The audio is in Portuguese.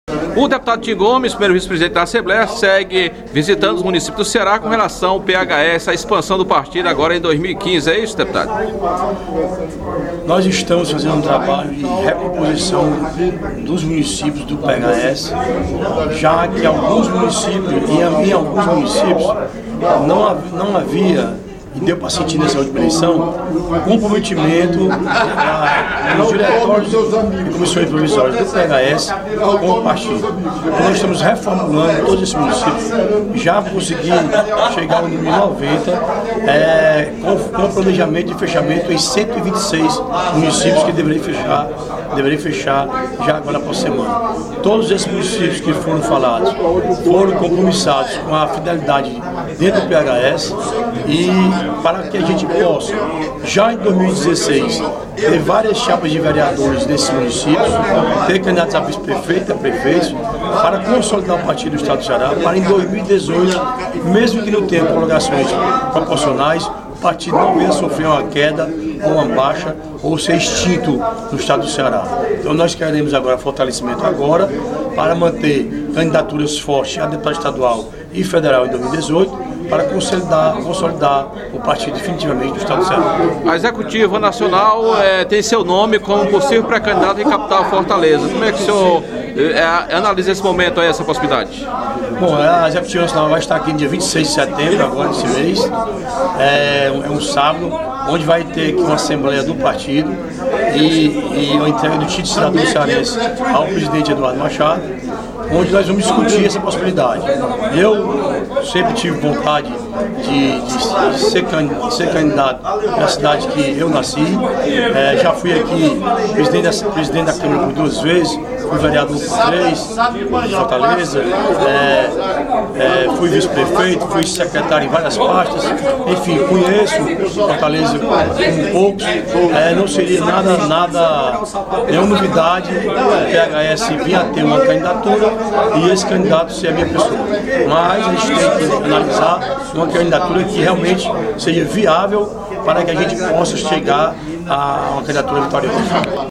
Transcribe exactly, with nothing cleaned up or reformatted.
O deputado Tim Gomes, primeiro vice-presidente da Assembleia, segue visitando os municípios do Ceará com relação ao P H S, a expansão do partido agora em dois mil e quinze. É isso, deputado? Nós estamos fazendo um trabalho de recomposição dos municípios do P H S, já que alguns municípios, em, em alguns municípios, não havia, não havia e deu para sentir nessa última eleição, comprometimento dos diretórios e comissões provisórias do P H S com o partido. Então, nós estamos reformulando todos esses municípios, já conseguimos chegar ao número noventa, é, com, com planejamento de fechamento em cento e vinte e seis municípios que deveriam fechar, deveriam fechar já agora por semana. Todos esses municípios que foram falados foram compromissados com a fidelidade dentro do P H S e para que a gente possa, já em dois mil e dezesseis, ter várias chapas de vereadores nesses municípios, ter candidatos a vice-prefeito, a prefeitos, para consolidar o partido do Estado do Ceará, para em dois mil e dezoito, mesmo que não tenha prorrogações proporcionais, o partido não venha sofrer uma queda ou uma baixa ou ser extinto no Estado do Ceará. Então nós queremos agora fortalecimento agora para manter candidaturas fortes a deputado estadual e federal em dois mil e dezoito, para consolidar, consolidar o partido definitivamente do Estado do Ceará. A Executiva Nacional é, tem seu nome como possível pré-candidato em capital Fortaleza. Como é que o senhor é, analisa esse momento aí, essa possibilidade? Bom, a Executiva Nacional vai estar aqui no dia vinte e seis de setembro, agora desse mês. É, é um sábado, onde vai ter aqui uma assembleia do partido e, e a entrega do título de cidadão cearense ao presidente Eduardo Machado, onde nós vamos discutir essa possibilidade. Eu sempre tive vontade de, de, de, ser, de ser candidato na cidade que eu nasci. É, já fui aqui presidente da, presidente da Câmara por duas vezes, fui vereador por três, de Fortaleza, é, é, fui vice-prefeito, fui secretário em várias pastas, enfim, conheço Fortaleza como poucos. É, não seria nada, nada, nenhuma novidade o P H S vir a ter uma candidatura e esse candidato ser a minha pessoa. Mas a gente tem que analisar uma candidatura que realmente seja viável para que a gente possa chegar a uma candidatura vitoriosa.